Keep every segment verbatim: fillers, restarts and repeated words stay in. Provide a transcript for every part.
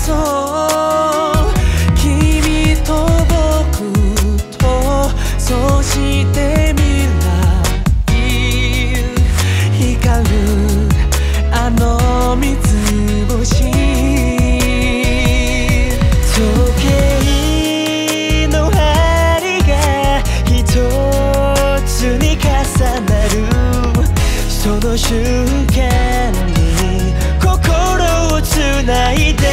そう君と僕とそして未来光るあの三つ星時計の針が一つに重なるその瞬間に心をつないで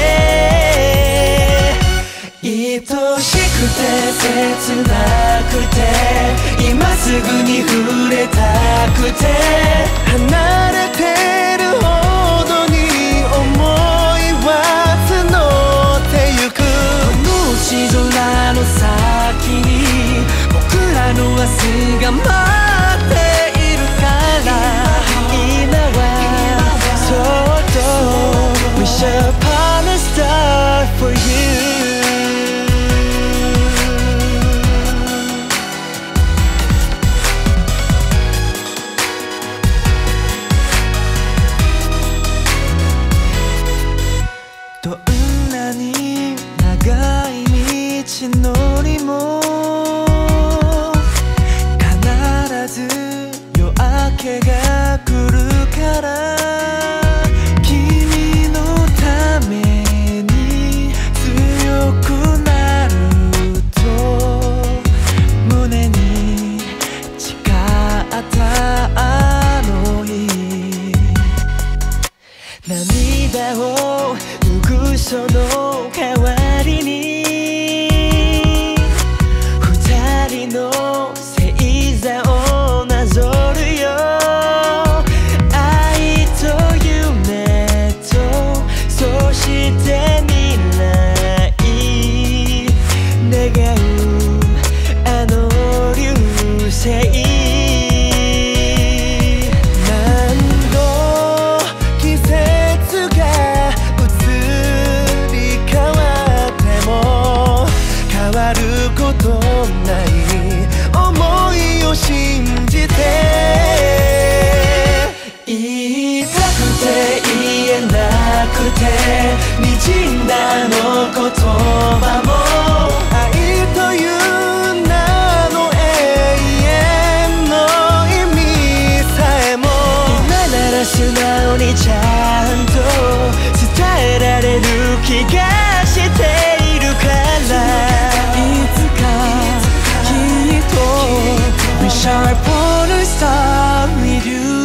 愛しくて切なくて今すぐに触れたくて離れてるほどに思いは募ってゆくこの星空の先に僕らの明日が待っているから今はそっと Wish upon a star for youどんなに長い道のりも必ず夜明けが来るから君のために強くなると胸に誓ったあの日涙をその代わりに二人の星座をなぞるよ愛と夢とそして未来願うあの流星信じて言いたくて言えなくて滲んだあの言葉も愛という名の永遠の意味さえも今なら素直にちゃんと伝えられる気がしているからいつかきっとWish upon a star with you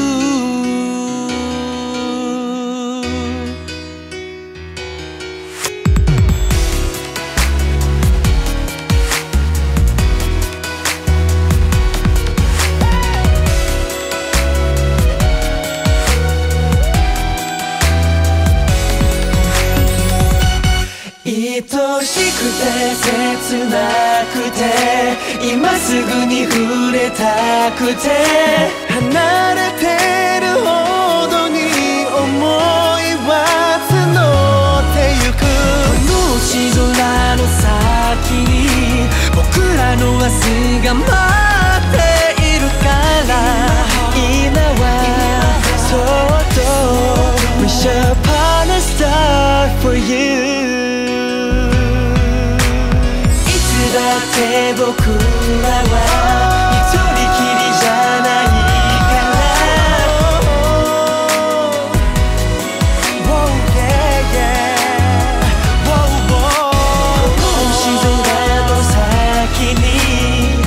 愛しくて切なくて今すぐに触れたくて離れてるほどに思いは募ってゆくこの星空の先に僕らの明日が待っているから今はそっと Wish upon a star for youだって僕らは一人きりじゃないから Oh yeah yeah Oh oh この星空の先に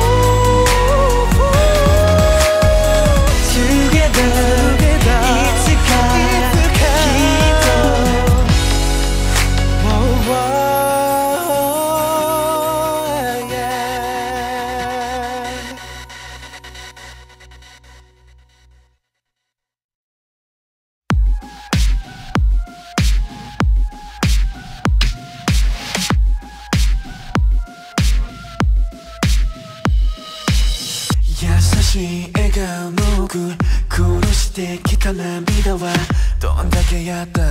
Together いつかきっと Oh oh優しい笑顔の奥殺してきた涙はどんだけやった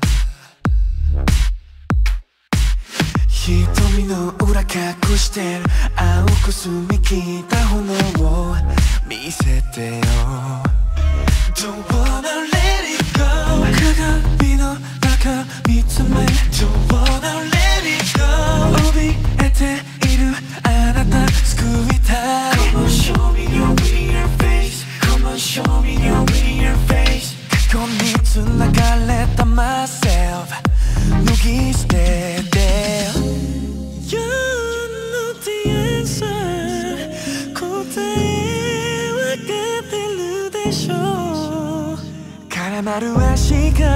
瞳の裏隠してる青く澄み切った炎を見せてよ Don't wanna let it go 鏡の中見つめ Don't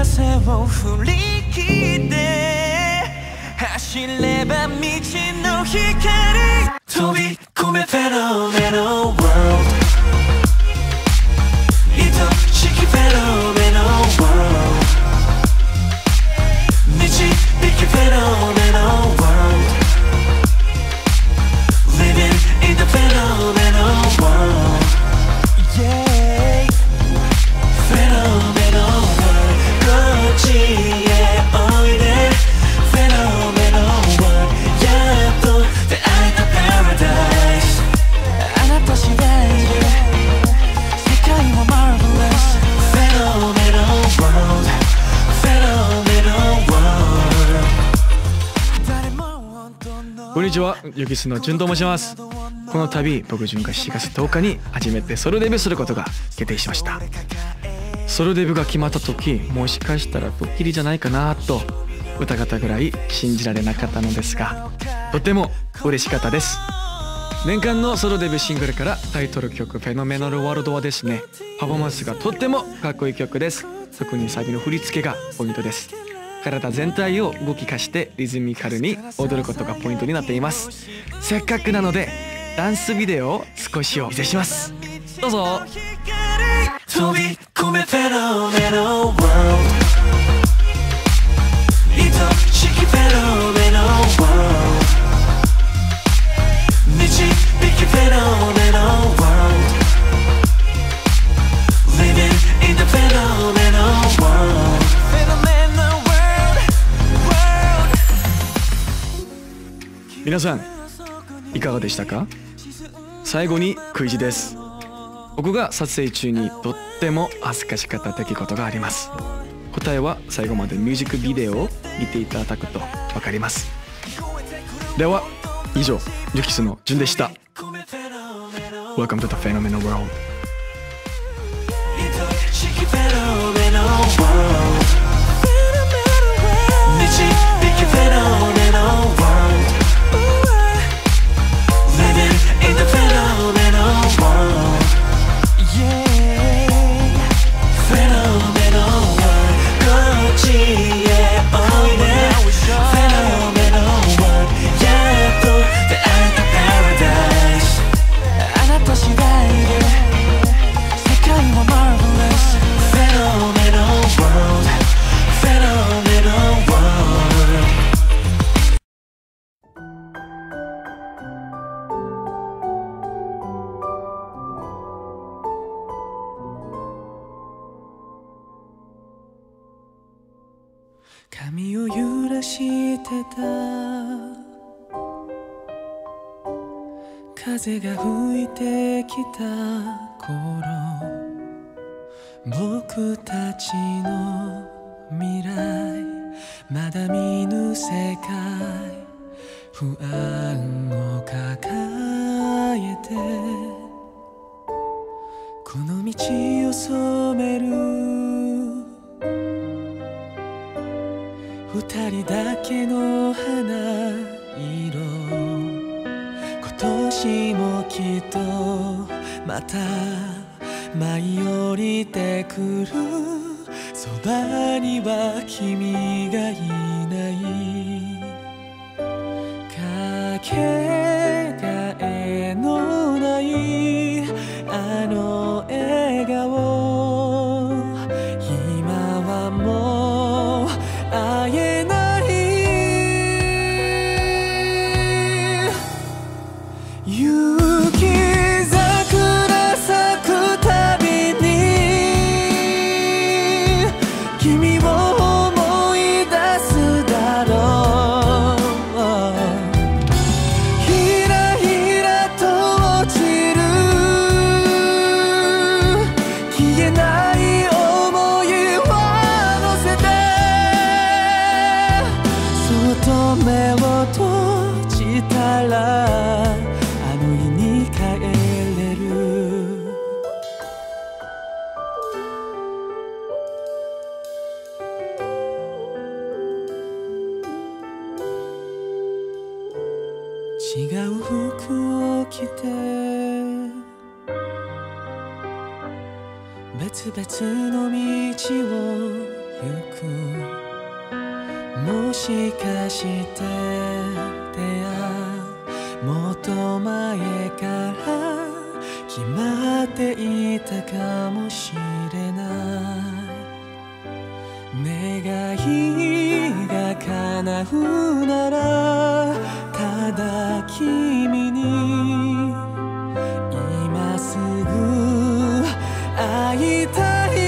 風を振り切って走れば道の光飛び込めフェノメノワールド愛しきフェノメノワールド導きフェノメノワールド Living in the phenomenal world Yeah Phenomenal world こっちへおいで Phenomenal world やっと出会えた Paradise あなた次第で世界は Marvelous Phenomenal world Phenomenal world 誰も本当のこんにちは、ユキスのジュンと申します。この度僕ジュンがしがつとおかに初めてソロデビューすることが決定しました。ソロデビューが決まった時、もしかしたらドッキリじゃないかなと疑ったぐらい信じられなかったのですが、とっても嬉しかったです。年間のソロデビューシングルからタイトル曲「フェノメナルワールド」はですね、パフォーマンスがとってもかっこいい曲です。特にサビの振り付けがポイントです。体全体を動き化してリズミカルに踊ることがポイントになっています。せっかくなのでダンスビデオを少しお見せします。どうぞ。 飛び込めフェノメナルワールド愛しきフェノメナルワールド導きフェノメナルワールド Living in the phenomenal world Phenomenal world 皆さんいかがでしたか？最後にクイズです。僕が撮影中にとっても恥ずかしかった出来事があります。答えは最後までミュージックビデオを見ていただくとわかります。では以上、ユキスのジュンでした。 Welcome to the phenomenal world。 髪を揺らしてた風が吹いてきた頃、僕たちの未来まだ見ぬ世界、不安を抱えてこの道を染める二人だけの花色、今年もきっとまた舞い降りてくる、そばには君がいないかけがえのないあの笑顔、今はもう会えない雪桜咲くたびに君を思い出すだろう、ひらひらと落ちる消えない想いを乗せてそっと目を閉じたらあの日に帰れる、違う服を着て別々の道をゆくもしかして出会うもっと前から決まっていたかもしれない願いが叶うならただ君に今すぐ会いたい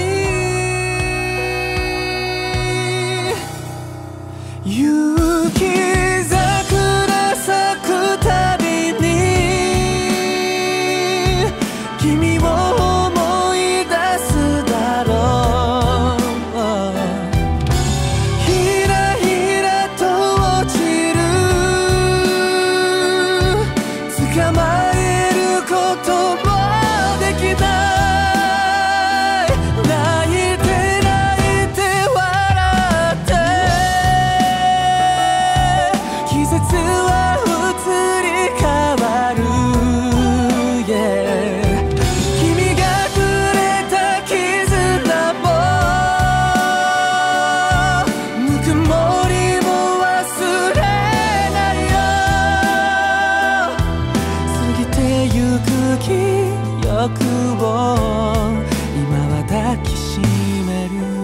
雪桜咲くたびに君を思い出すだろうひらひらと落ちる捕まえることもできない泣いて泣いて笑って季節は移り変わる、yeah君がくれた絆もぬくもりも忘れないよ過ぎてゆく記憶を今は抱きしめる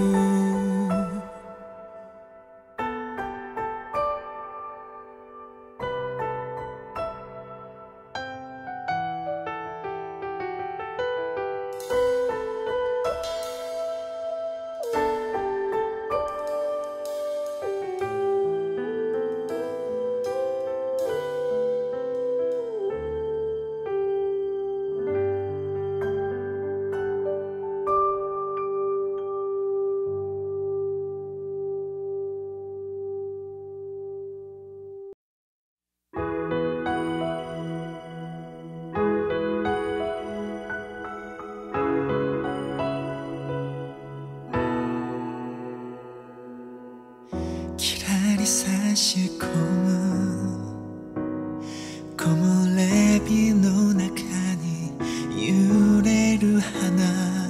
きらり差し込む木漏れ日の中に揺れる花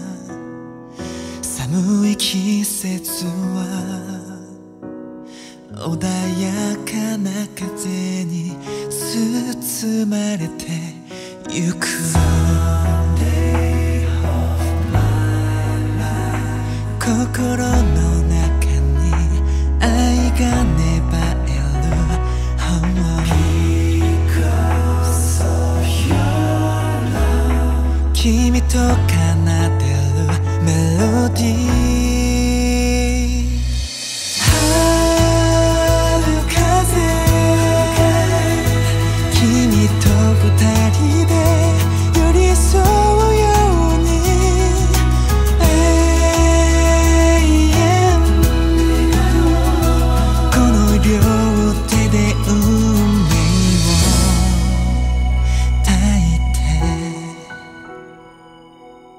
寒い季節は穏やかな風に包まれてゆく心の中に愛が芽生える 君と奏でるメロディー春風君と二人で寄り添うように永遠この両手で運命を抱いて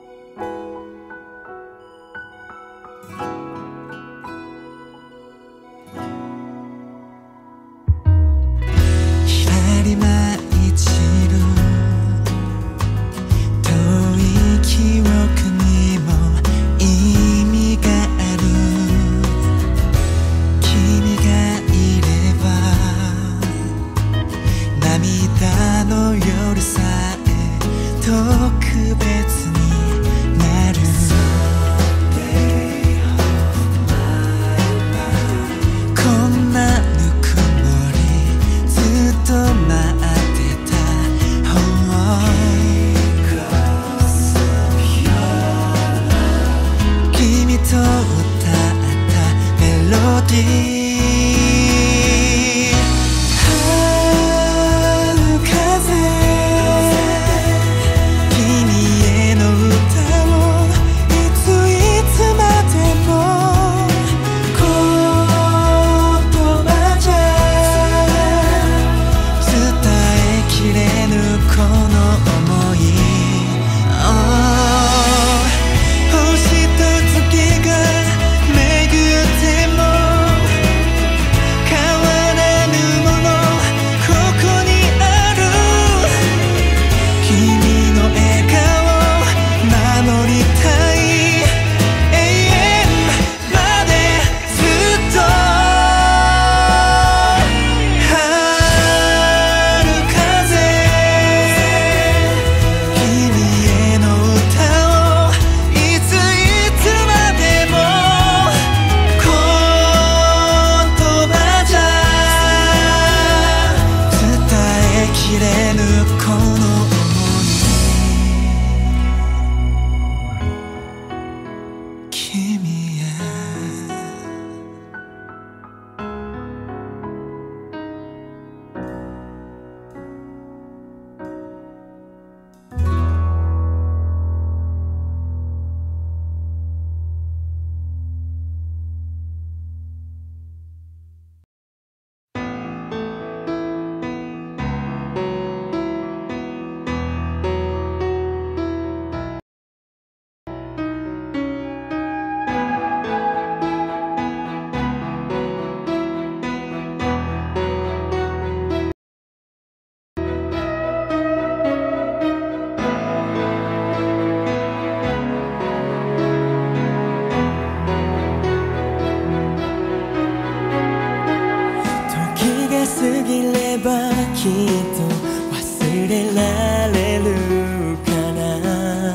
れすぎればきっと忘れられるかな。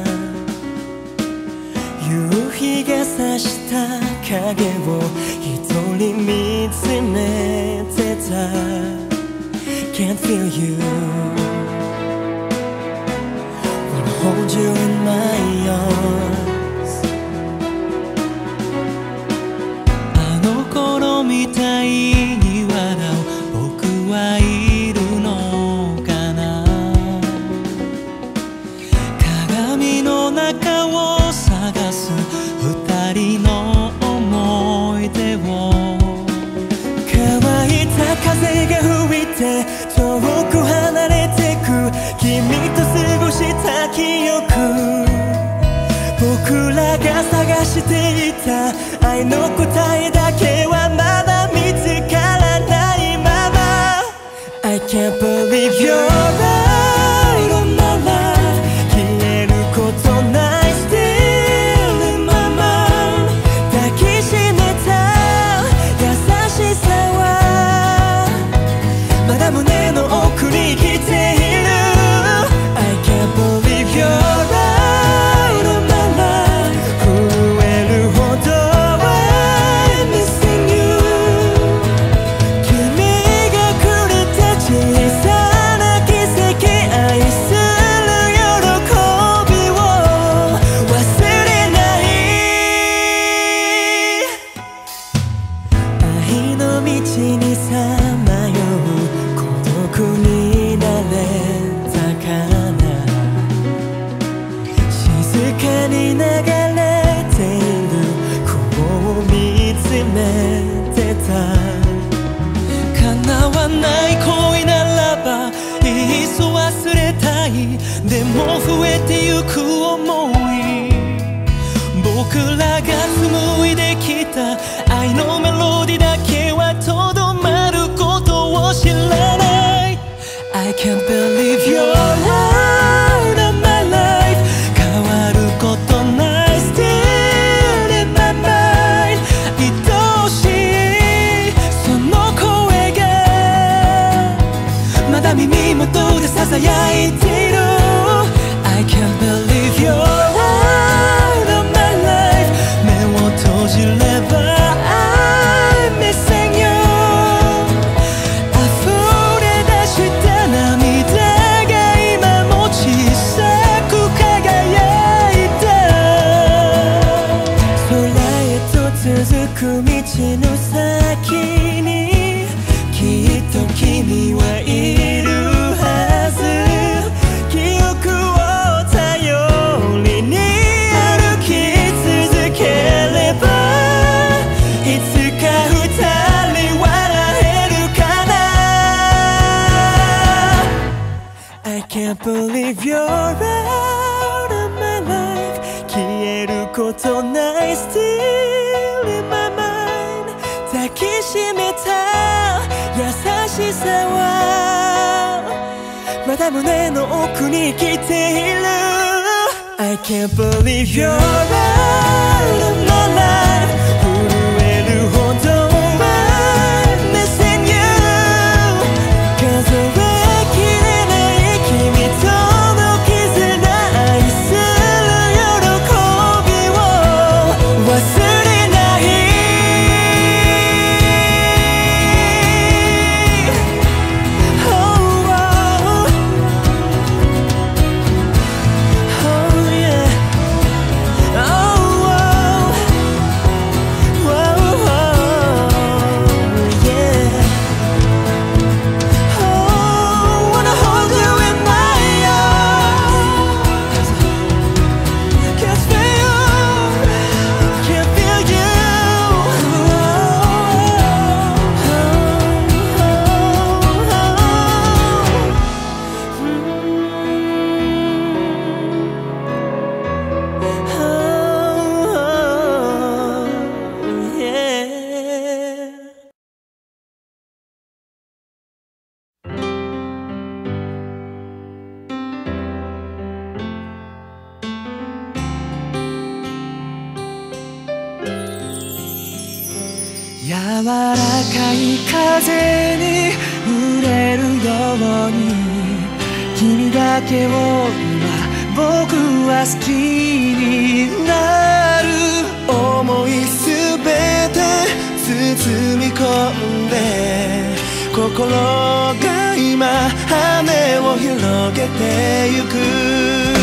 夕日が差した影を一人見つめてた。 Can't feel you Wanna hold you in my arms あの頃みたいに笑う僕はいるのかな。鏡の中を探す二人の思い出を乾いた風が吹いて遠く離れてく君と過ごした記憶僕らが探していた愛の答えだけはまだ見つからないまま I can't believe you're right on my life 消えることない Still in my mind 抱きしめた優しさはまだ胸の奥に来ている I can't believe you're right on my life 震えるほど I'm missing you 君がくれた小さな奇跡愛する喜びを忘れない愛の道にさまよう孤独になれたかな。静かに流れている雲を見つめてた。叶わない恋ならばいっそ忘れたい。でも増えてゆく想い僕らが紡いできた愛のメロディだけはとどまることを知らない I can't believe you're out of my life 変わることない Still in my mind 愛しいその声がまだ耳元で囁いている I can't believe you're out of my life 目を閉じれば I'm missing you 溢れ出した涙が今も小さく輝いた空へと続く道の先にきっと君はいるはず記憶を頼りに歩き続ければいつか二人笑えるかな I can't believe you're out of my life 消えることない Still in my mind 抱きしめた優しさはまだ胸の奥に来ている I can't believe you're out of my life 震えるほど I'm missing you 数えきれない君との絆愛する喜びを忘れない Oh, oh, oh, yeah. Oh, oh, oh, yeah. Oh, wanna hold you in my arms. Can't feel you, can't feel you. Oh, yeah. 柔らかい風にだけを今僕は好きになる。思いすべて包み込んで心が今羽を広げてゆく。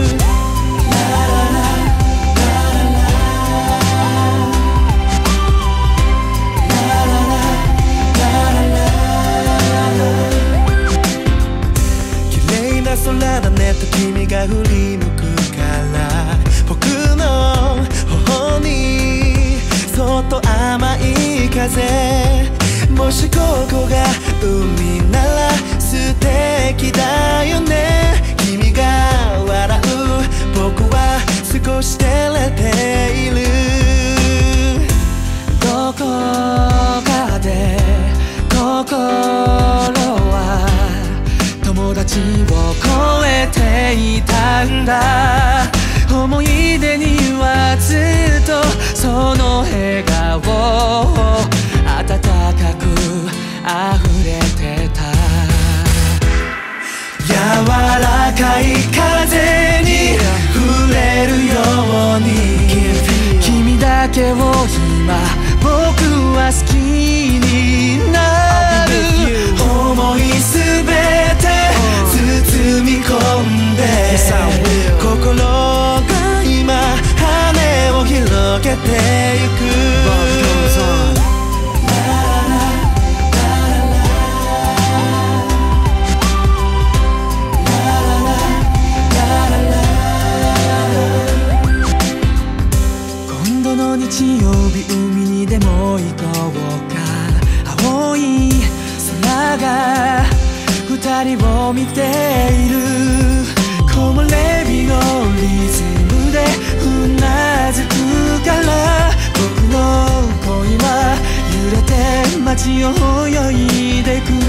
空だねと君が振り向くから僕の頬にそっと甘い風。もしここが海なら素敵だよね。君が笑う僕は少し照れている。どこかで心は友達を超えていたんだ。思い出にはずっとその笑顔温かく溢れてた。柔らかい風に触れるように君だけを今僕は好きになる。思いすべて包み込んで心が今羽を広げてゆく。今度の日曜日海にでも行こうか。青い空が二人を見ている。木漏れ日のリズムでうなずくから僕の恋は揺れて街を泳いでく。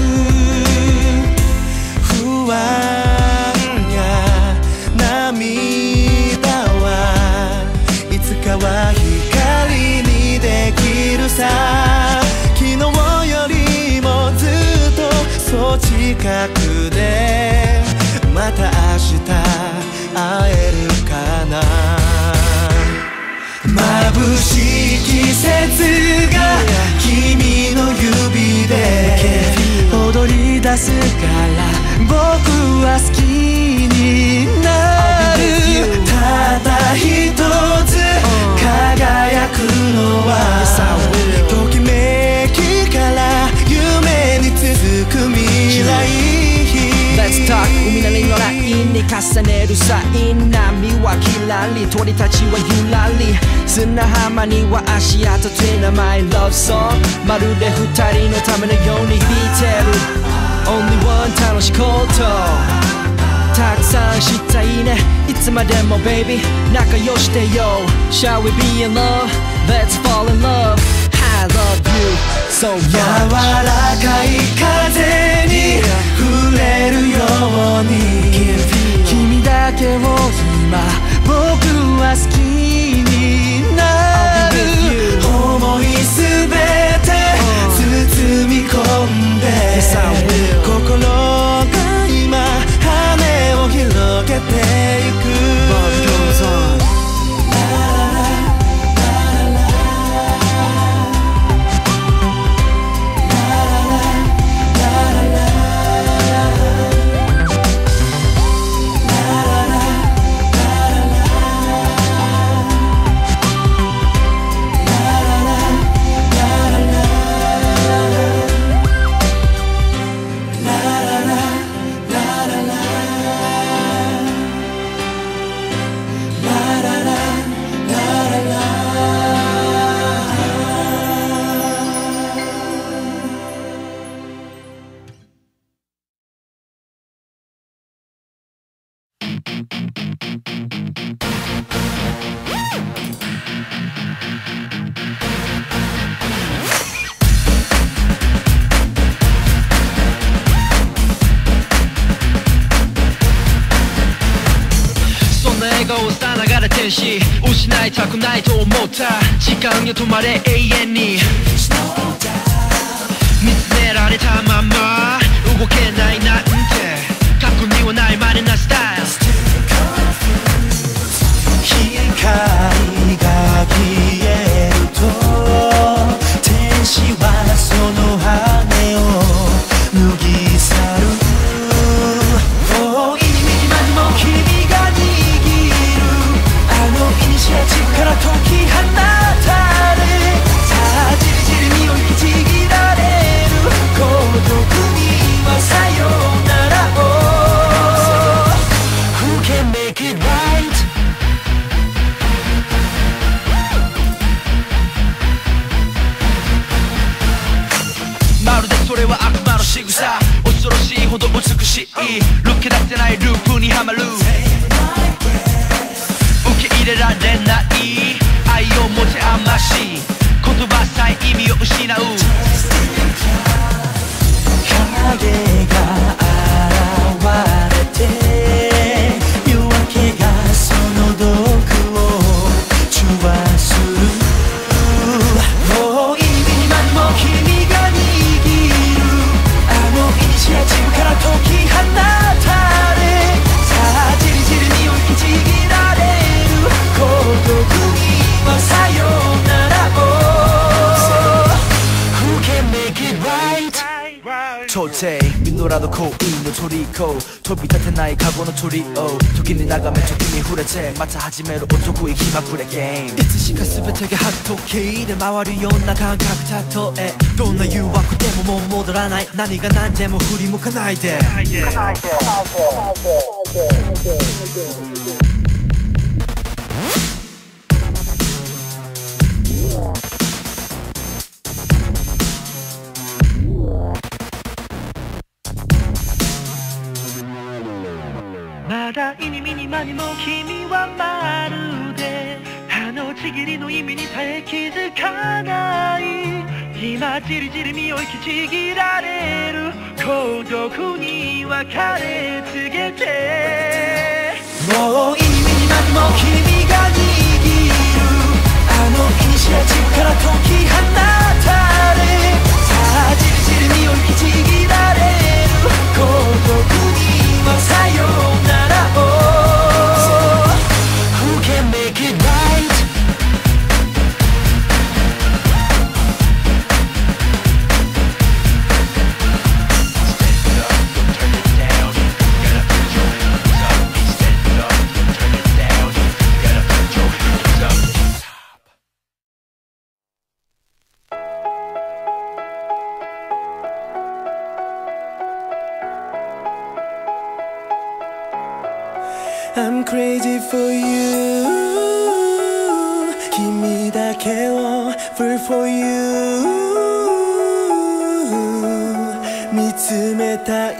不安や涙はいつかは光にできるさ。昨日よりもずっとそう近くでまた明日会えるかな。眩しい季節が君の指で踊り出すから僕は好きになる。ただ一つ輝くのはときめきから夢に続く未来。Let's talk 海なりのラインに重ねるサイン。波はきらり鳥たちはゆらり砂浜には足跡ついな My love song まるで二人のためのように弾いてる。 Only one 楽しいことたくさんしたいね。いつまでも baby 仲良してよ。 Shall we be in love? Let's fall in love. I love you so much. 柔らかい風に触れるように君だけを今僕は好きになる。思いすべて包み込んで心が今羽を広げてゆく。失いたくないと思った時間よ止まれ永遠に見つめられたまま動けないなんて過去にはない稀なそれは悪魔の仕草恐ろしいほど美しい抜け出せないループにはまる受け入れられない愛を持て余し言葉さえ意味を失う影が現れて夜明けがその毒を中和するもう意味に何も君が握るあのイニシアチブから解き放たれさあじりじりに引きちぎられる孤独にはさよならをWho can make it right到底実らぬ恋の虜飛び立てない過去の鳥を時に眺め時に触れてまた始める男い気まぐれゲームいつしか全てがハットキーで回るような感覚たとえどんな誘惑でももう戻らない何が何でも振り向かないでまだ意味に間にも君はまるであのちぎりの意味にさえ気づかない今じりじり身を引きちぎられる孤独に別れ告げてもう意味に間にも君が握るあのイニシアチブから解き放たれさあじりじり身を引きちぎられる孤独にはさよならWho can make it right? Stand up, don't turn it down. Gotta put your hands up. Stand up, don't turn it down. Gotta put your hands up. I'm crazy for you 君だけを Fall for you 見つめたい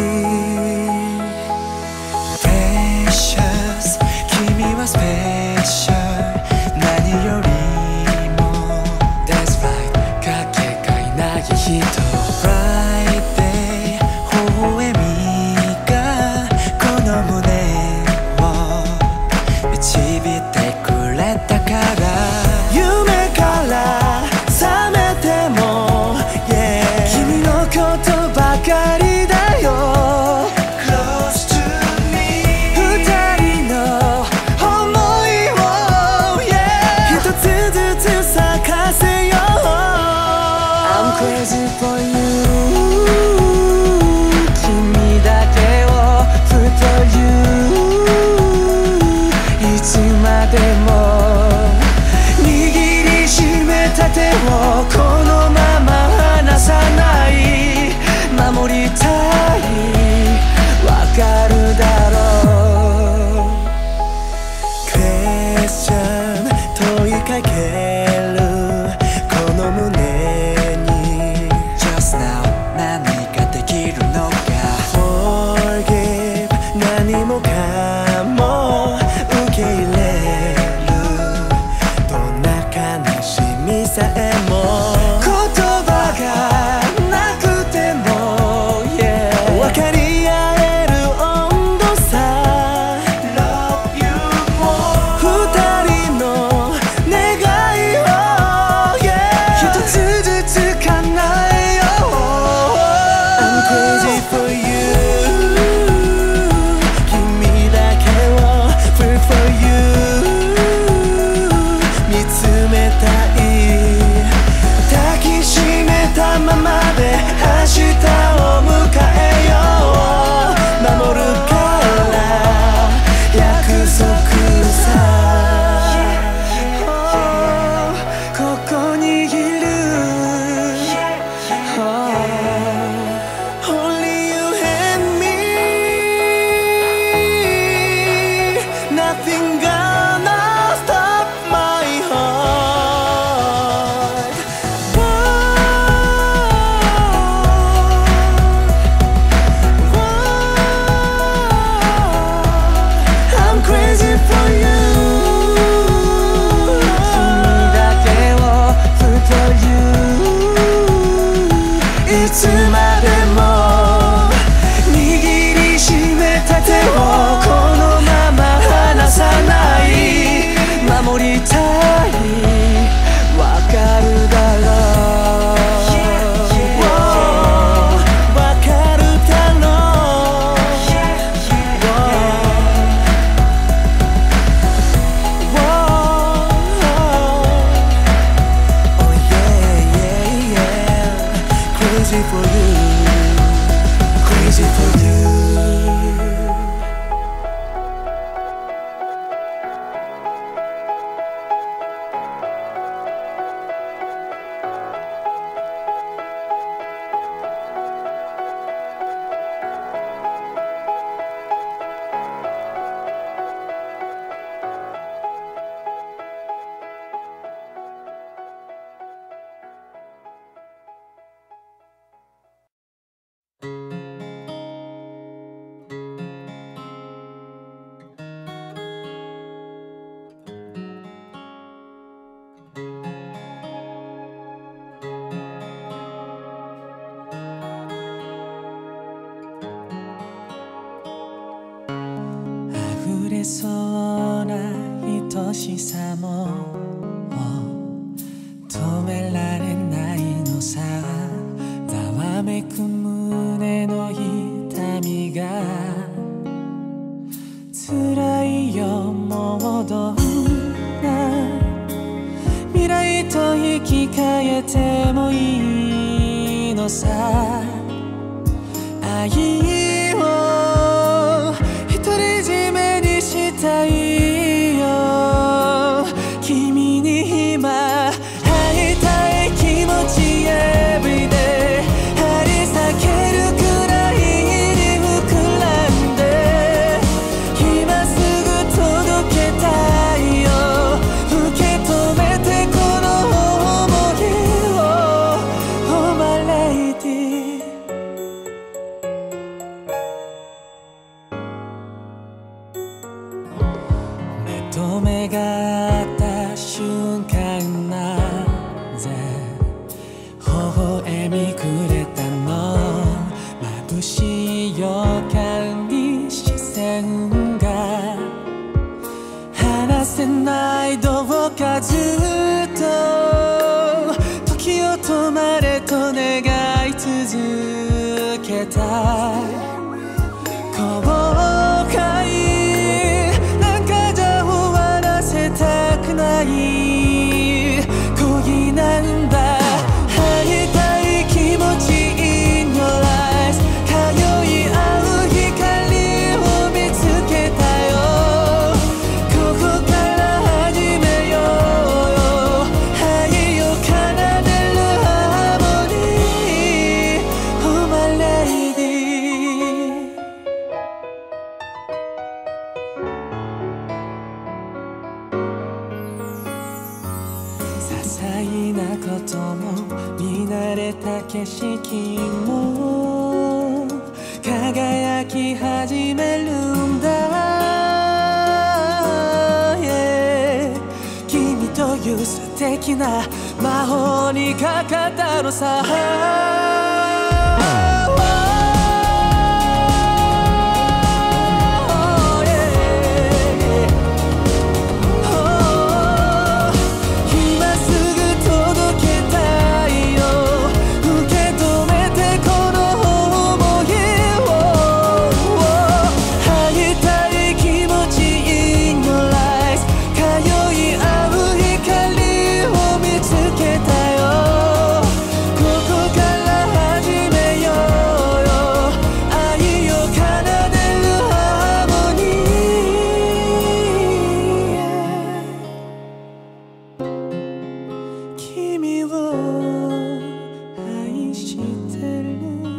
Precious 君は Special 何よりも That's right かけがえない人 Friday 微笑みがこの胸導いてくれたから夢から覚めても、yeah、君のことばかりだよ Close you, crazy for you.溢れそうな愛しさも止められないのさ。ざわめく胸の痛みが辛いよ。もうどんな未来と生き変えてもいいのさ。愛を独り占めにしたいよ。君に今会いたい気持ち Everyday 張り裂けるくらいに膨らんで今すぐ届けたいよ。受け止めてこの想いを Oh my lady。目と目が合った瞬間なぜ微笑みくれたの。眩しい予感に視線が離せないどうかずっと時を止まれと願い続けた。後悔なんかじゃ終わらせたくない恋なんだ。会いたい気持ち In your eyes 通い合う光を見つけたよ。ここから始めようよ。愛を奏でるハーモニー Oh my lady。些細なことも見慣れた景色も輝き始めるんだ、yeah、君という素敵な魔法にかかったのさ。君を愛してる。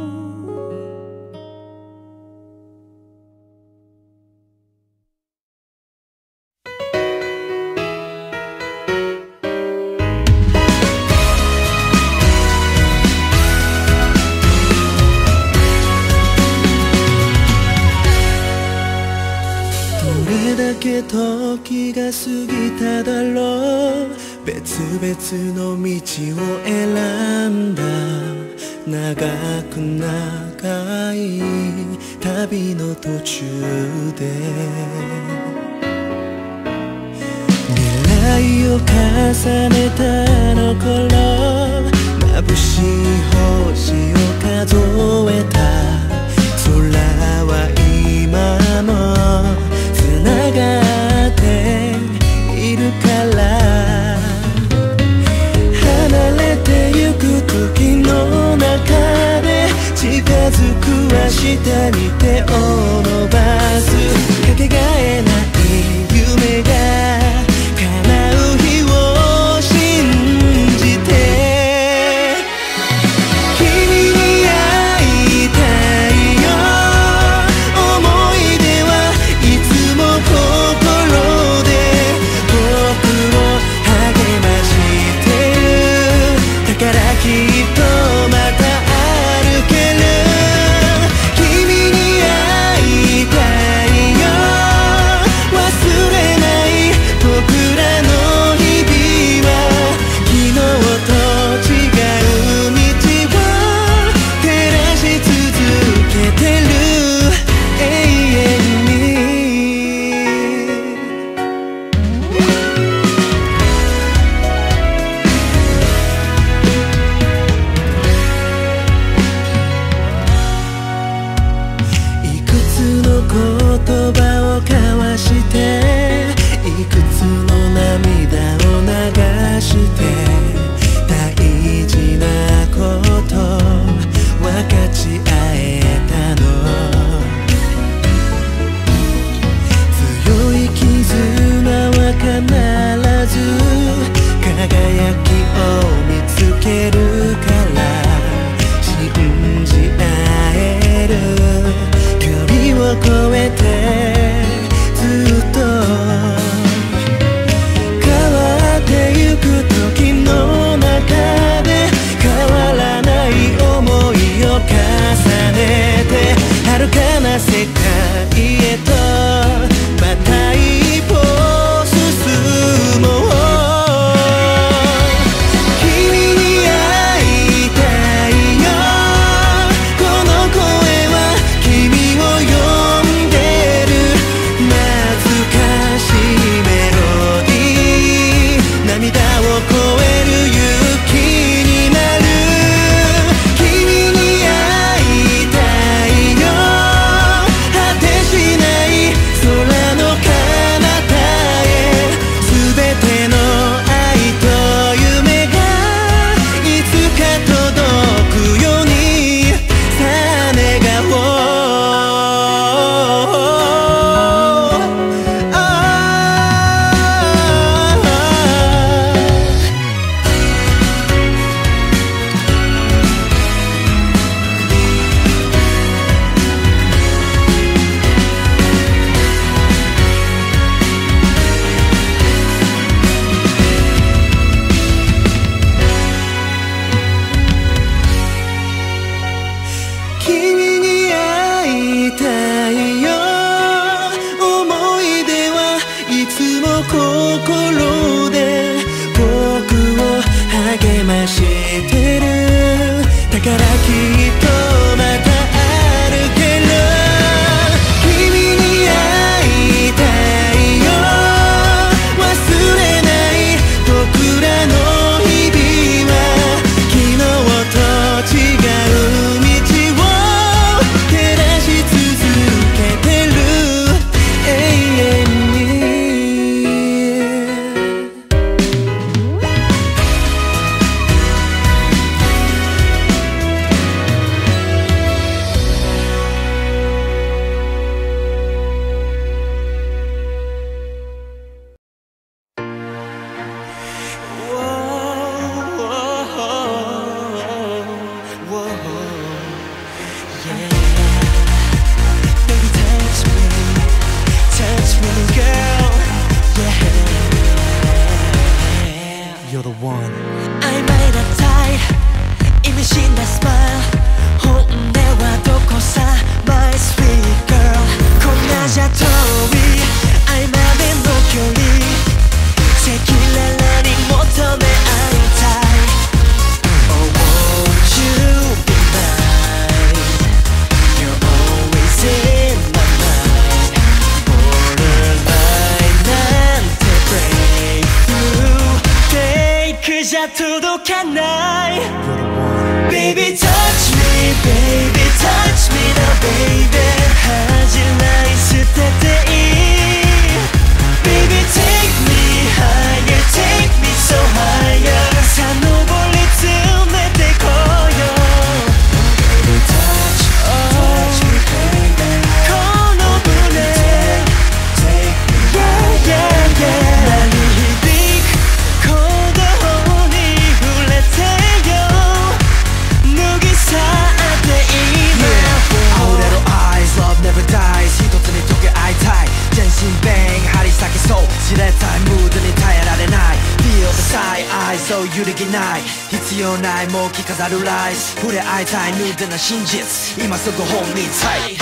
どれだけ時が過ぎただろう。別々の道を選んだ長く長い旅の途中で未来を重ねたの頃眩しい星を数えた空は今も繋がっているから離れてゆく時の中で下に手を伸ばすかけがえない夢が叶う日を信じて君に会いたいよ思い出はいつも心で僕を励ましてるだからきっとまた歩ける君に会いたいよ忘れない僕らの日々は昨日と違う道を照らし続けてる永遠にいくつの言葉を交わしていくつの涙を流して大事なこと分かち合えたの強い絆は必ず輝きを見つけるから信じ合える距離を超えてずっと変わってゆく時の中で変わらない想いを重ねて遥かな世界へとまた一歩進もう君に会いたいよこの声は君を呼んでる懐かしいメロディー涙を越える勇気になる君に会いたいよ果てしない空の彼方へ全ての愛と夢がいつか届くようにさあ願おう君に会いたいよ思い出はいつも心で僕を励ましてるだからきっとまた歩ける君に会いたいよ忘れない僕らの日々は昨日と違う道を照必要ないもう着飾るライス触れ合いたいヌードな真実今すぐ本にたい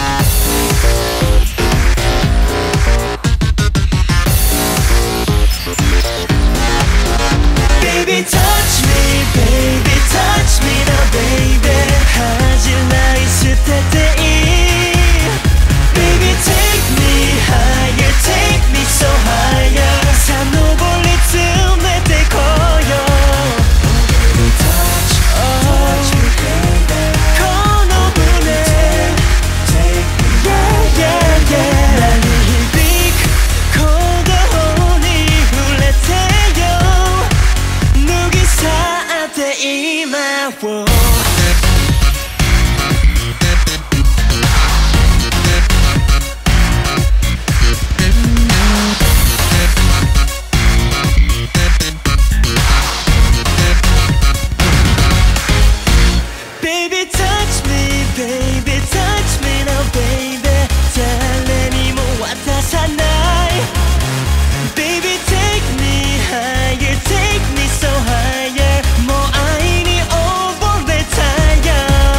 Baby touch me, baby touch me now baby 恥じない捨てていい Baby take me higher, take me so higher さあ登り詰めてこうよ Baby touch, touch me baby この胸 Take me yeah yeah yeah 鳴り響く鼓動に触れてよ脱ぎ去って今をBaby touch me, baby touch me now baby 誰にも渡さない Baby take me higher, take me so higher もう愛に溺れたよ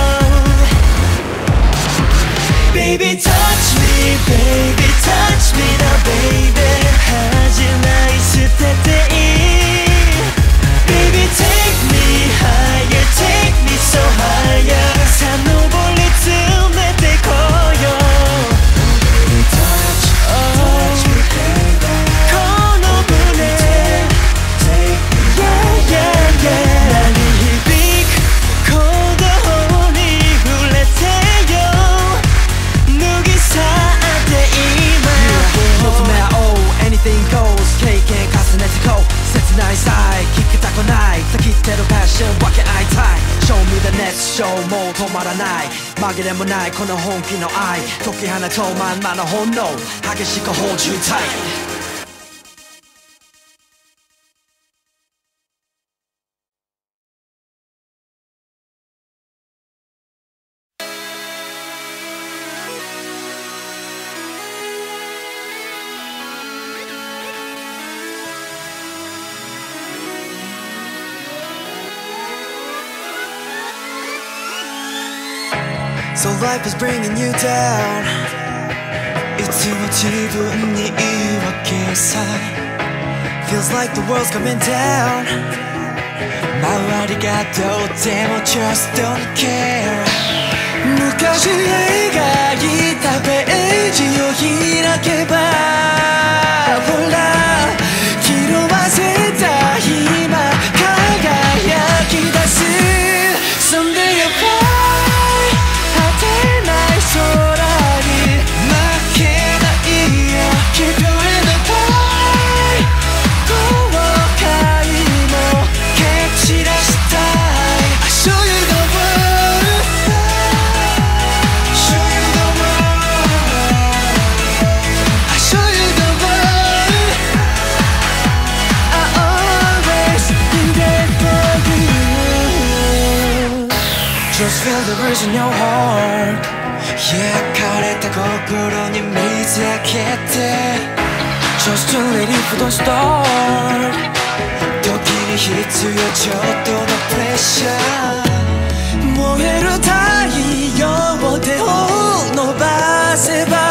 Baby touch me, baby touch me now baby 恥じない捨てていい Baby take me higher, take me so higher さあ登り詰めてこうよ Baby touch, touch me baby この胸 Take me yeah yeah yeah 鳴り響く鼓動に触れてよ脱ぎ去って今を求め合おう Anything goes 経験重ねてこう切ないさえ聞きたくないたきってるパッション分け合いたい Show me the next show もう止まらない紛れもないこの本気の愛解き放とうまんまの本能激しく放渋滞So life is bringing you down いつも自分に言い訳さ Feels like the world's coming down 周りがどうでも Just don't care 昔描いたページを開けばほら色褪せた今輝き出す Someday you'll fly空に負けないよ Keep your head up high 後悔も蹴散らしたい I show you the world Show you the world I show you the world I always been there for you Just feel the breeze in your heart Yeah 枯れた心に水あげて Just to let it for the start 時に必要ちょっとのプレッシャー燃える太陽を手を伸ばせば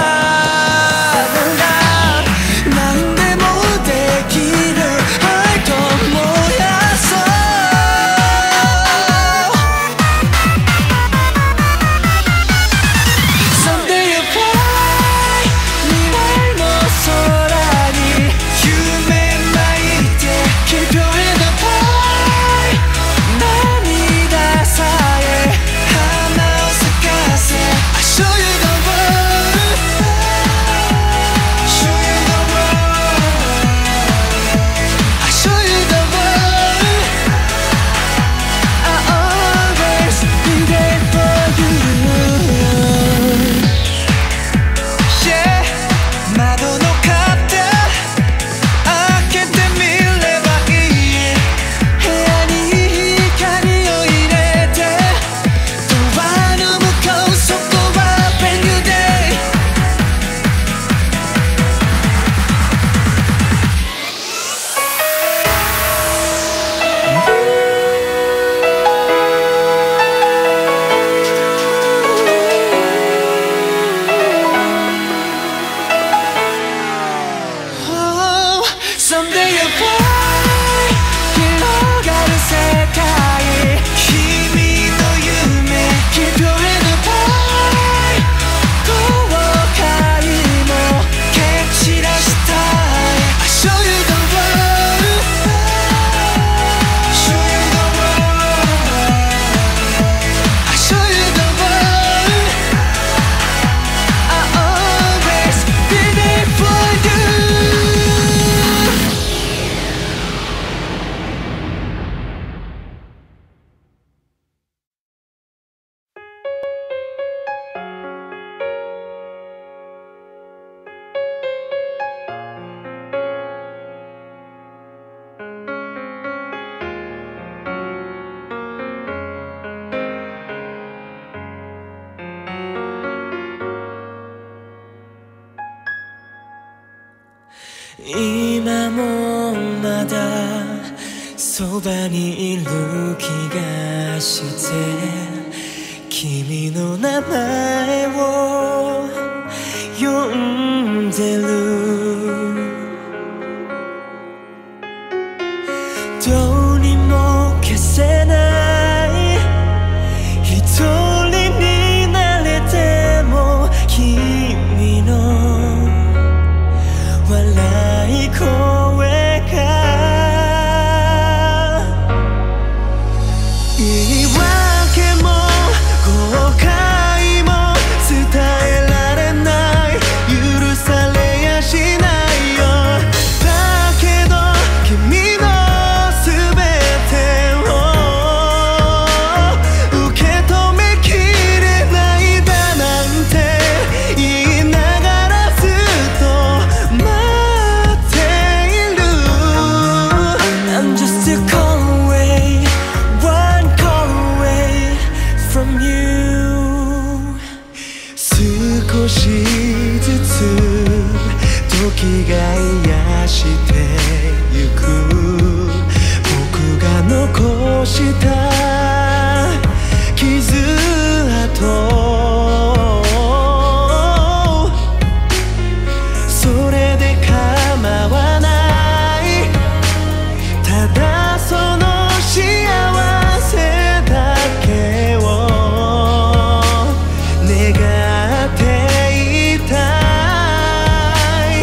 何でもできる愛と燃やそう Keep your head up high 涙さえ今もまだそばにいる気がして君の名前を呼んでるどうにも消せない一人になれても君の笑い声が言い訳も後悔も伝えられない許されやしないよだけど君の全てを受け止めきれないだなんて言いながらずっと待っている I'm just a call away one call away from you 少しずつ時が癒してゆく僕が残した傷跡それで構わないただその幸せだけを願っていたい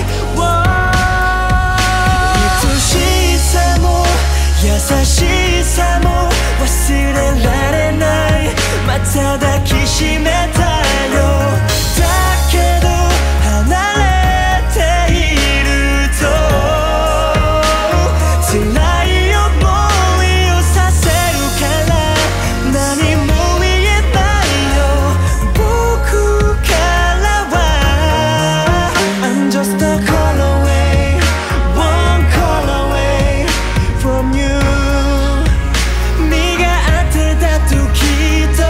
愛しさも優しさも忘れられないまた抱きしめたよだけど離れていると辛い思いをさせるから何も言えないよ僕からは I'm just a call away one call away from you 身が当てた時と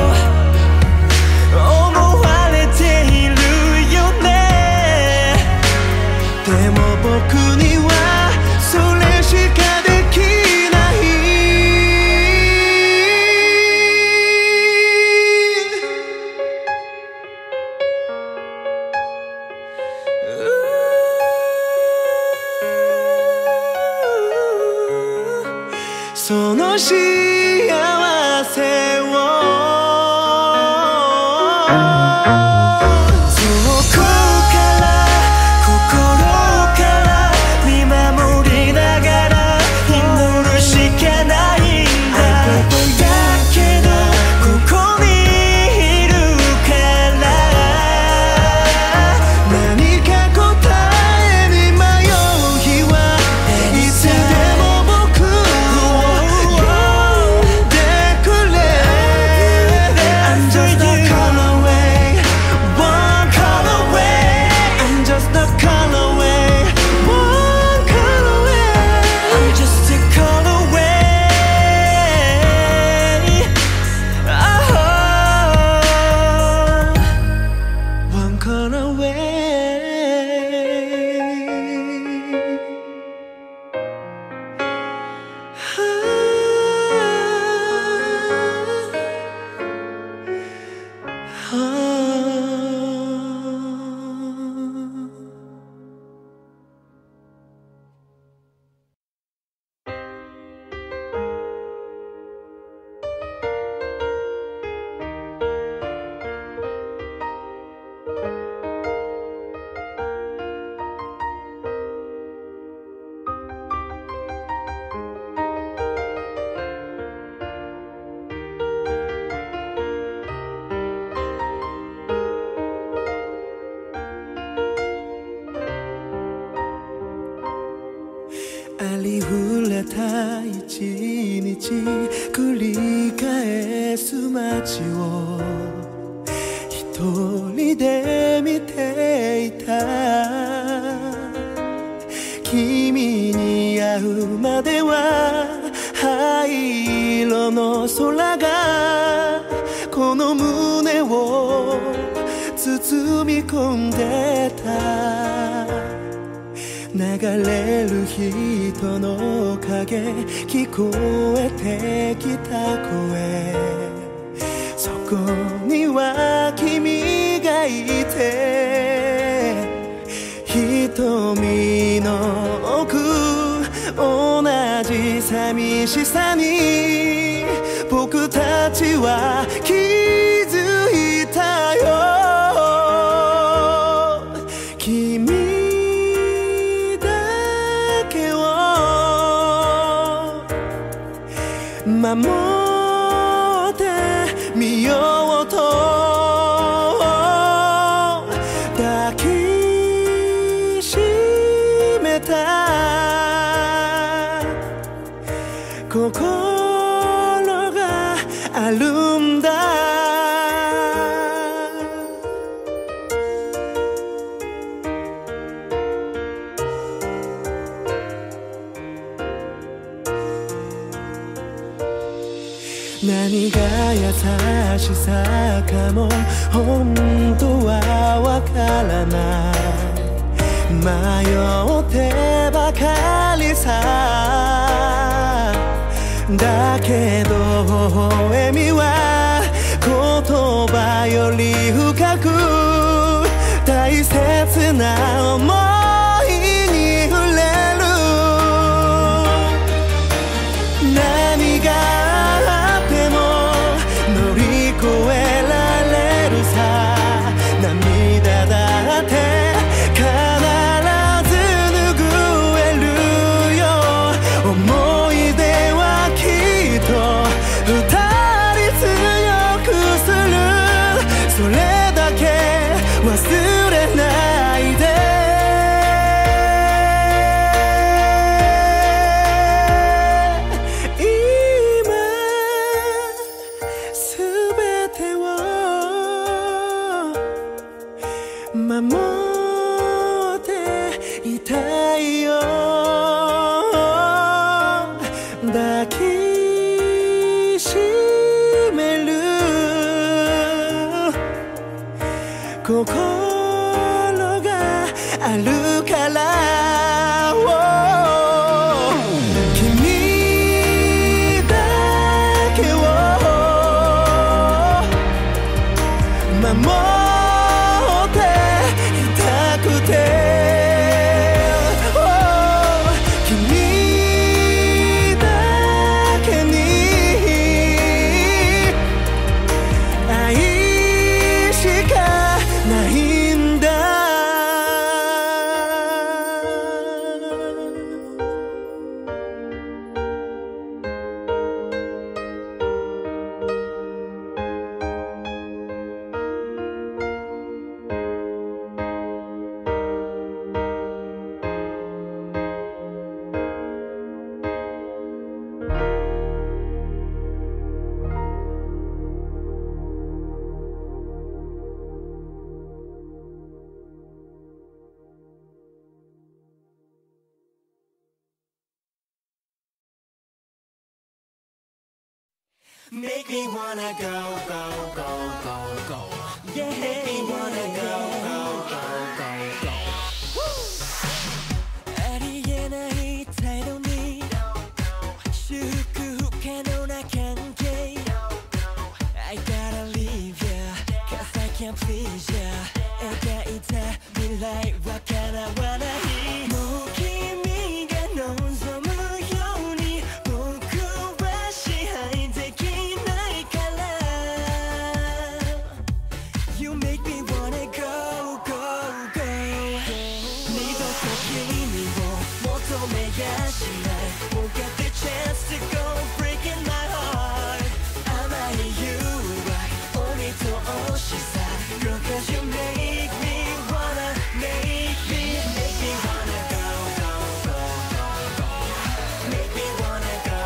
思われているよねでも僕にはそれしかできないその幸せをそこから心から見守りながら祈るしかないんだだけどここにいるから何か答えに迷う日はいつでも僕を呼んでくれ I'm just a call away one call away I'm just a call away one call away I'm just a call away oh, one call awayありふれた一日繰り返す街を一人で見ていた君に会うまでは灰色の空がこの胸を包み込んでた流れる人の影聞こえてきた声そこには君がいて瞳の奥同じ寂しさに僕たちは気づいたよ君だけを守ってみようと抱きしめた心があるんだ何が優しさかも本当はわからない迷ってばかりさだけど微笑みは言葉より深く大切な想いに触れる何があっても乗り越えられるさ涙だって必ず拭えるよ思い出はきっと二人強くするそれだけ忘れないで今すべてを守っていたいよ抱きしめる心があるから君だけを守っていたくて君だけに愛しかないんだMake me wanna go, go, go, go, go. Yeah, make me wanna go, go, go, go, go. ありえない態度に修復不可能な関係 I gotta leave ya, cause I can't please ya 描いた未来は叶わないもう君が望むように僕は支配できないから You make me wanna go, go, go 二度と君を求めやしない Won't get the chance to go breaking my heart 甘い誘惑鬼と押しさ Girl cause you make me wanna make me make me wanna go, go, go, go, go Make me wanna go,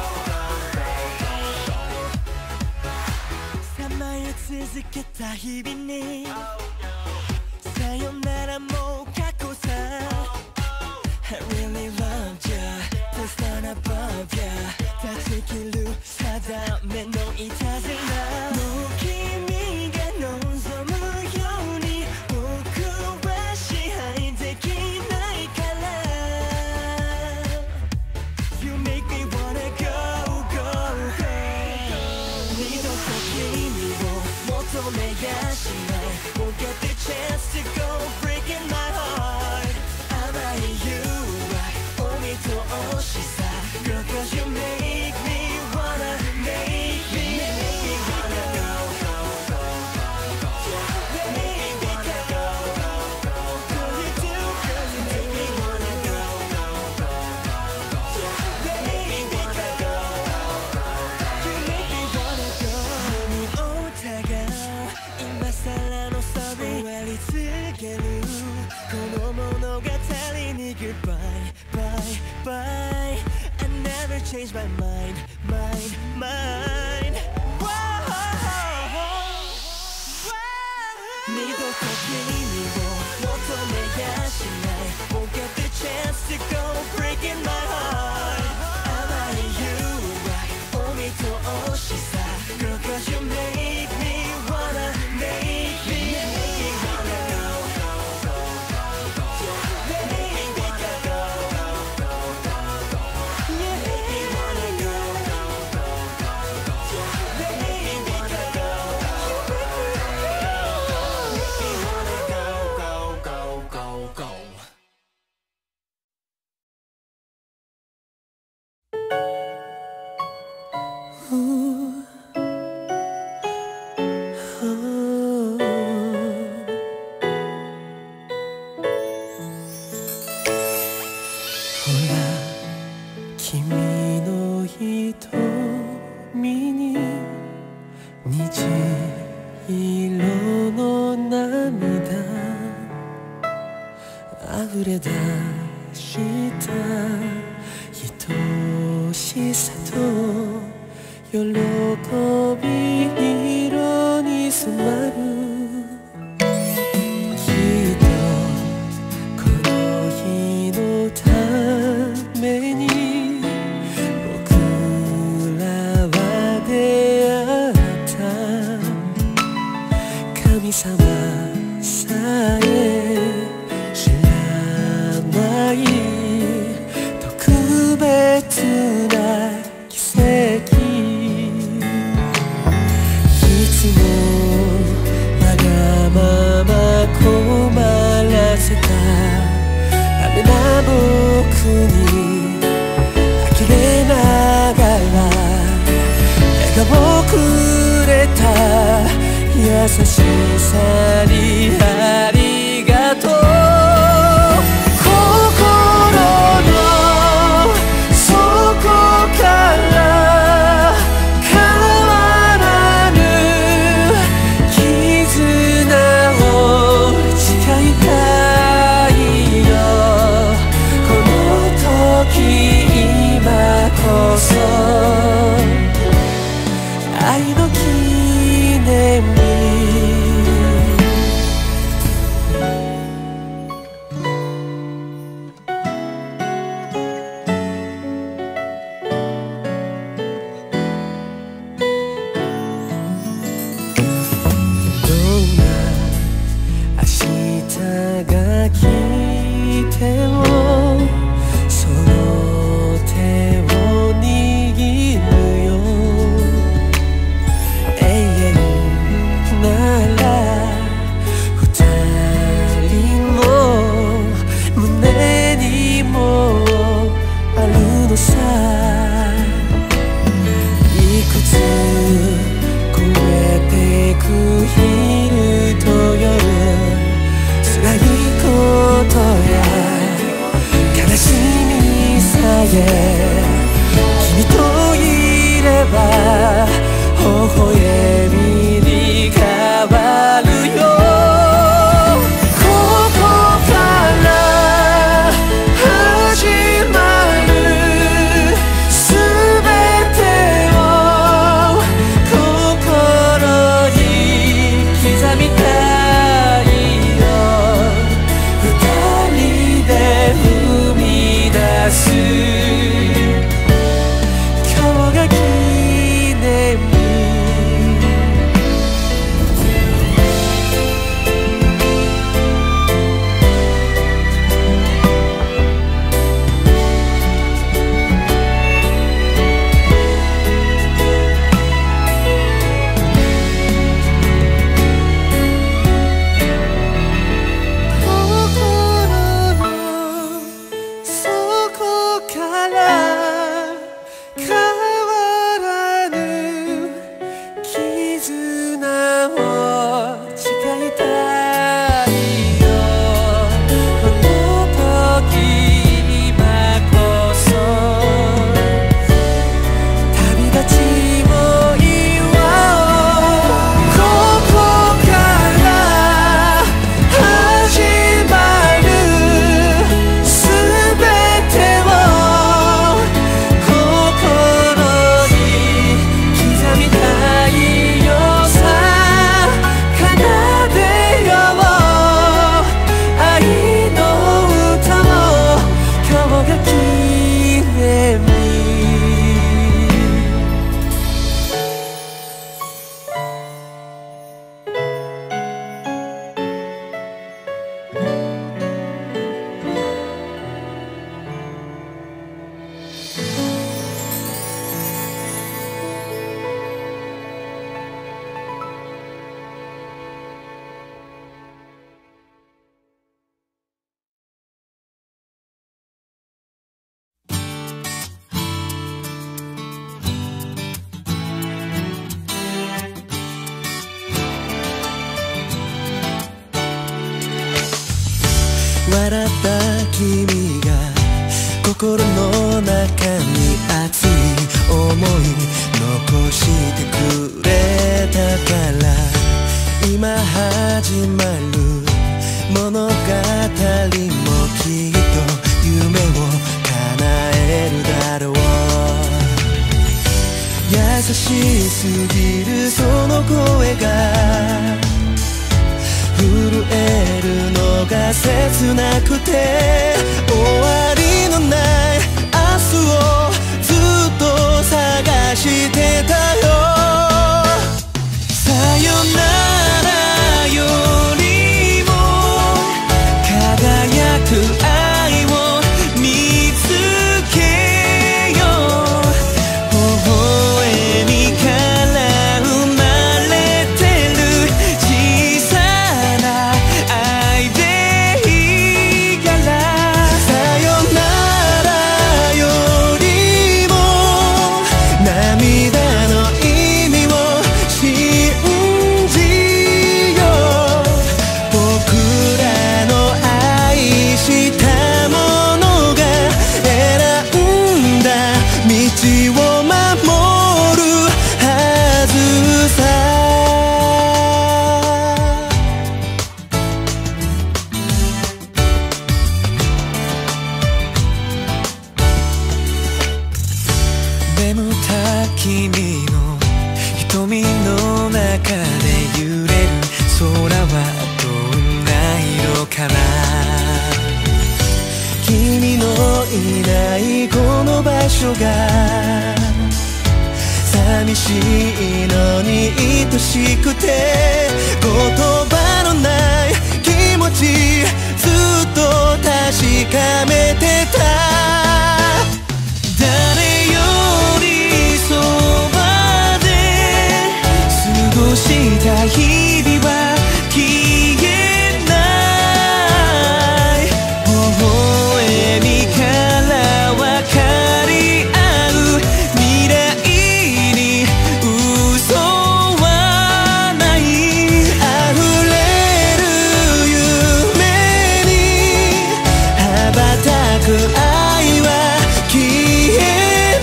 go, go, go, go さまよ続けた日々にさよならも過去さ I really loved ya Please stand above ya 断ち切る定めのいたずらもう君が望むように僕は支配できないから goodbye. I never change my mind, mind, mind. Whoa,二度と君を求めやしない Won't get the chance to go breaking my heart. 甘い誘惑、お見通しさ Girl, cause you make me wanna make me wanna go, go, go, go, go. Make me wanna go, go, go, go, go. Make me wanna go, go, go, go, go. Make me wanna go, go, go, go, go, go. Ooh. I know 笑った君が心の中に熱い想い残してくれたから今始まる物語もきっと夢を叶えるだろう優しすぎるその声が震えるのが切なくて終わりのない明日をずっと探してたよさよならよりも輝く愛を見つけよう微笑みから生まれてる小さな愛でいいからさよならよりも涙の意味を信じよう僕らの愛したものが選んだ道を守るはずさ眠った君の瞳の中で揺れる空はどんな色かな君のいないこの場所が寂しいのに愛しくて言葉のない気持ちずっと確かめてた誰よりそばで過ごした日々は消えない微笑みから分かり合う未来に嘘はない溢れる夢に羽ばたく愛は消え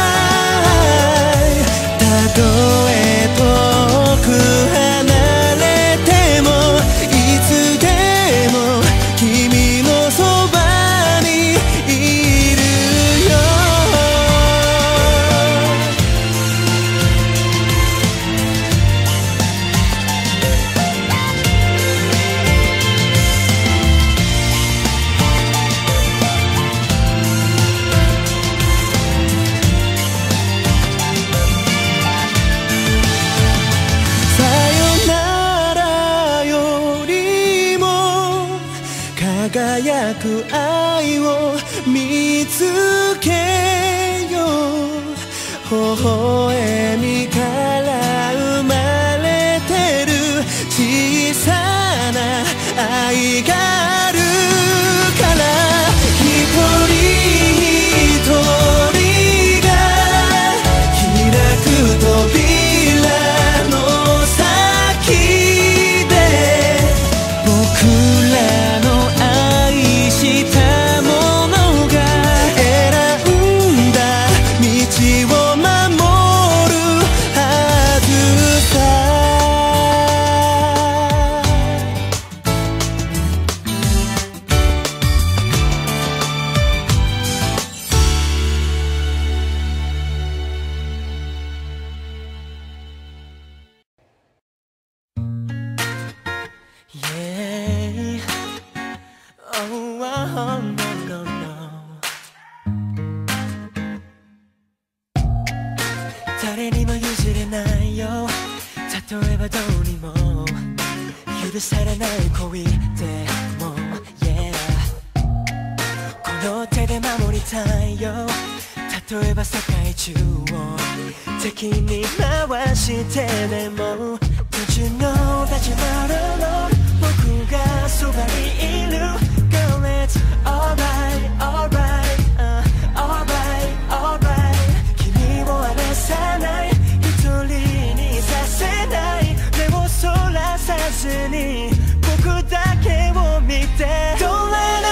ないたとえ遠く離れてもいつでも君のそばにいるよさよならよりも輝く愛を見つけよう微笑みから生まれてる小さな愛があるから一人一人が開く扉の先で僕らの愛したものが選んだ道を守るはずさYeah. Oh, oh, no, no, no. 誰にも譲れないよ例えばどうにも許されない恋でも Yeah この手で守りたいよ例えば世界中を敵に回してでも Don't you know that you're not alone 僕がそばにいる Girl it's alright alright、uh, alright alright 君を離さない一人にさせない目をそらさずに僕だけを見て Don't let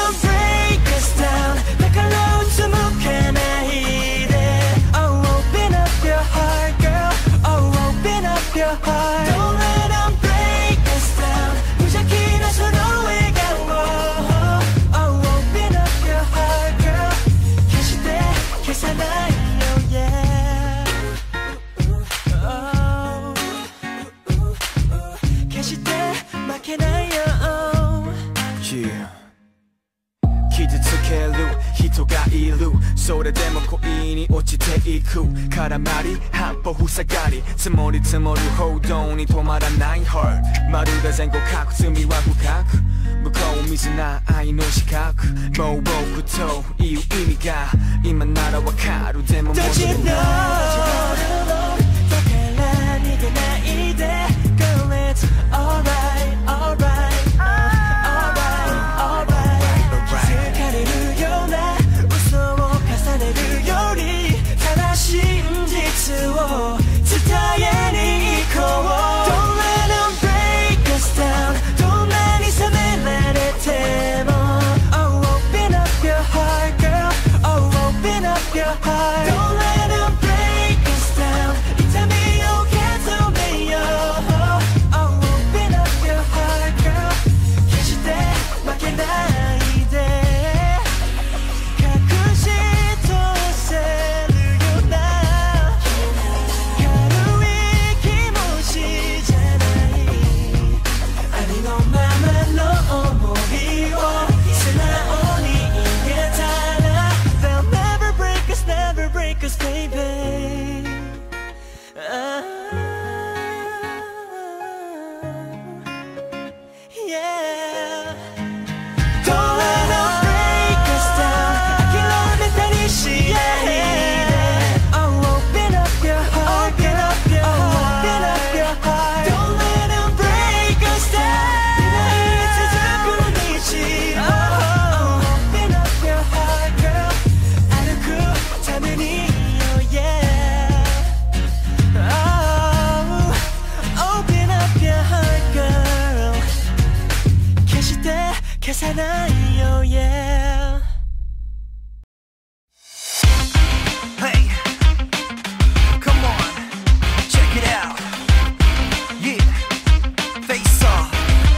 それでも恋に落ちていく絡まり八歩塞がり積もり積もる報道に止まらない Heart まるで全国各罪は深く向こう見ずな愛の資格もう僕という意味が今ならわかるでももう Don't you know だから逃げないで Girl it's alright alright真実を伝えに行こう Don't let them break us down どんなに責められても Oh open up your heart girl Oh open up your heart Don't let them break us down 痛みを削めよ Oh open up your heart girl 決して負けないで隠し通せ消さないよ yeah Hey come on check it out yeah face off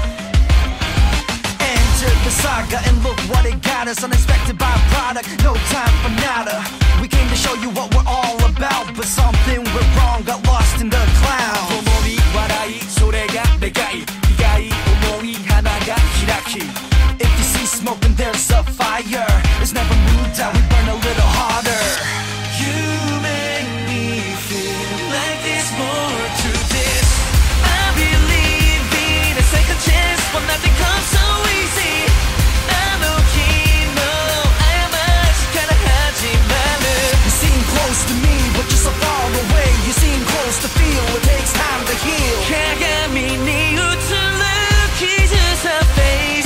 enter the saga and look what it got us unexpected byproduct no time for nada we came to show you what we're all about but something went wrong got lost in the cloud 共に笑いそれが願い苦い思い花が開きIf you see smoke and there's a fire It's never moved out, we burn a little harder You make me feel like there's more to this I believe in a second chance But nothing comes so easy I know you know I must kinda hajimaru You seem close to me but you're so far away You seem close to feel, it takes time to heal 鏡に映る傷さ face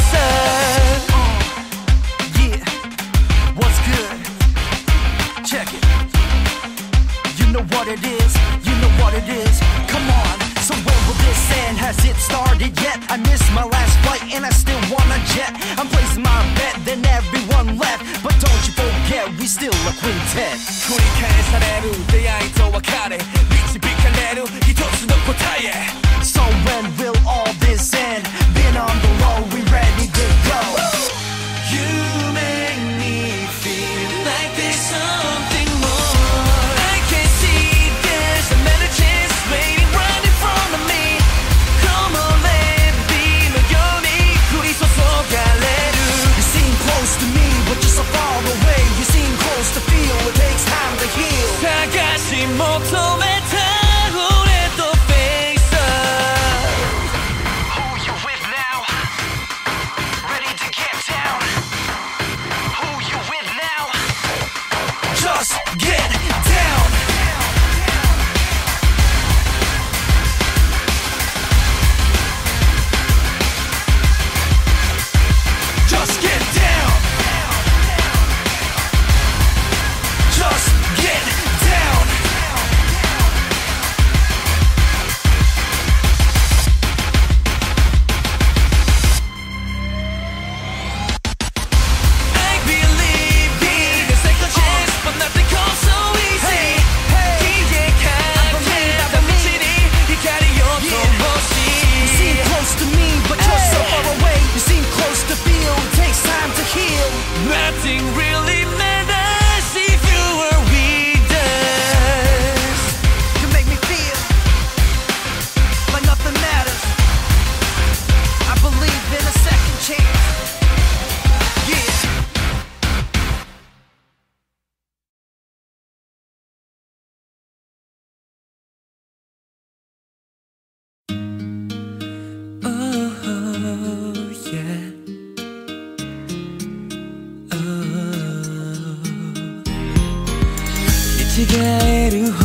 What it is, you know what it is. Come on, so when will this end? Has it started yet? I missed my last flight and I still wanna jet. I'm placing my bet, then everyone left. But don't you forget, we still a quintet. 繰り返される出会いと別れ導かれる一つの答え So when will all this end? Been on the road, we ready to go. You make me feel like there's something more. To me, but you're so far away. You seem close to feel. It takes time to heal.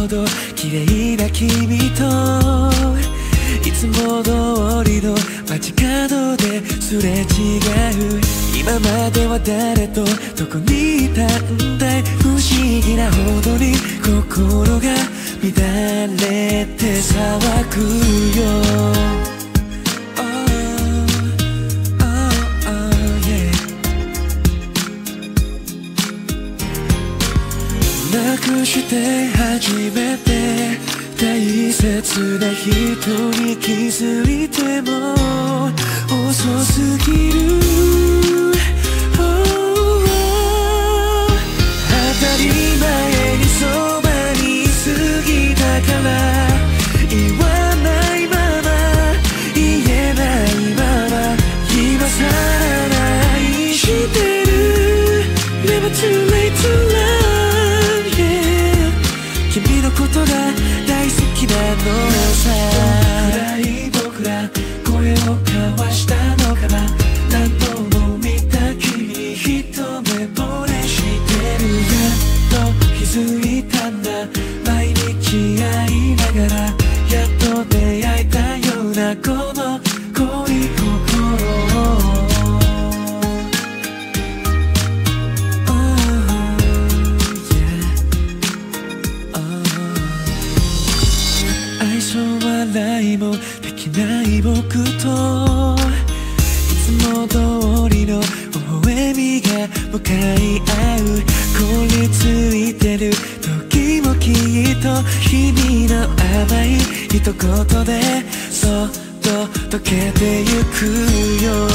ほど綺麗な君といつも通りの街角ですれ違う。今までは誰とどこにいたんだい。不思議なほどに心が乱れて騒ぐよ。なくして初めて大切な人に気づいても遅すぎる。oh, oh 当たり前にそばにいすぎたから言わないまま言えないまま今さら愛してる Never too late to love 君のことが大好きなのさ。どのくらい僕ら声を交わしたのかな。何度も見た君に一目惚れしてる。やっと気づいたんだ。毎日会いながらやっと出会えたようなこの恋心を笑いもできない僕といつも通りの微笑みが向かい合う。凍りついてる時もきっと君の甘い一言でそっと溶けてゆくよ。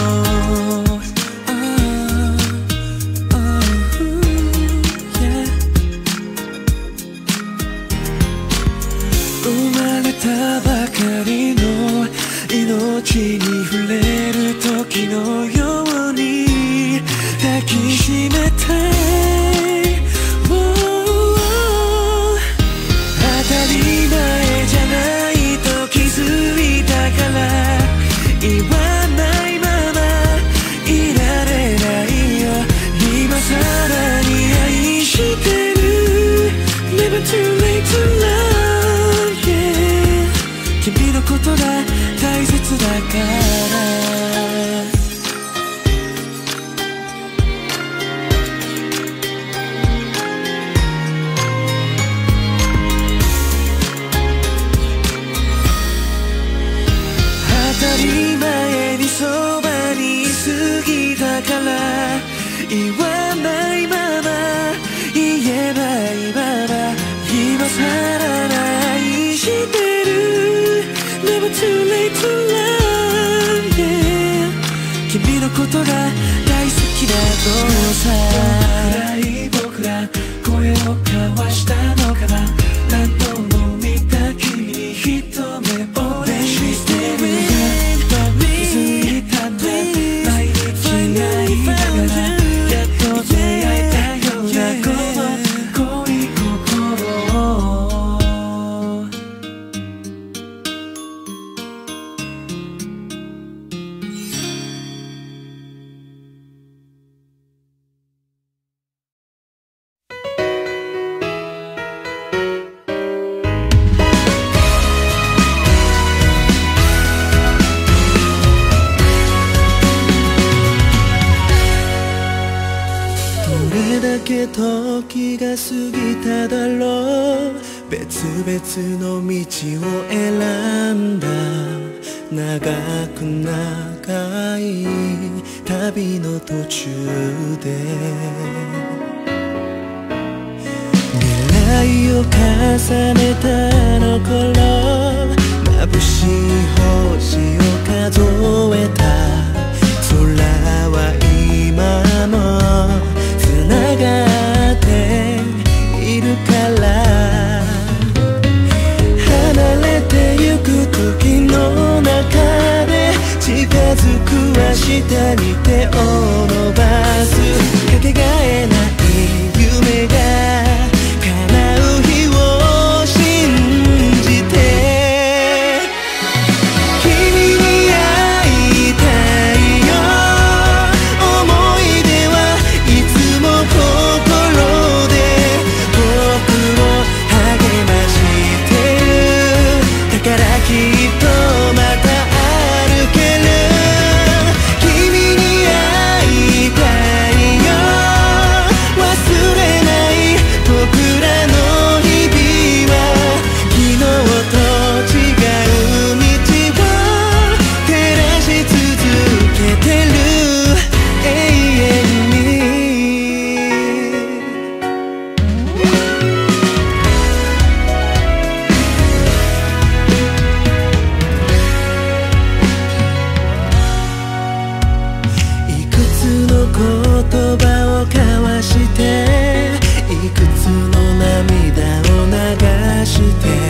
ばかりの命に触れる時のように抱きしめたい、oh, oh 当たり前じゃないと気づいたから言わないままいられないよ。今さらに愛してる Never too late to love君のことが大切だから当たり前にそばにいすぎたから言わないまま言えないまま今さら愛してるNever too late to love yeah 君のことが大好きなのさ。どのくらい僕ら声を交わしたのかな。何度も見た君に一目惚れしてる。やっと気づいたんだ。毎日会いながらやっと出会えたようなこの恋心を時が過ぎただろう。別々の道を選んだ長く長い旅の途中で狙いを重ねたの頃眩しい星を数えた。空は今も繋がっているから離れてゆく時の中で近づく明日に手を伸ばす。かけがえない夢が叶う日を信じて君に会いたいよ。思い出はいつも心で僕を励ましと言葉を交わして、いくつの涙を流して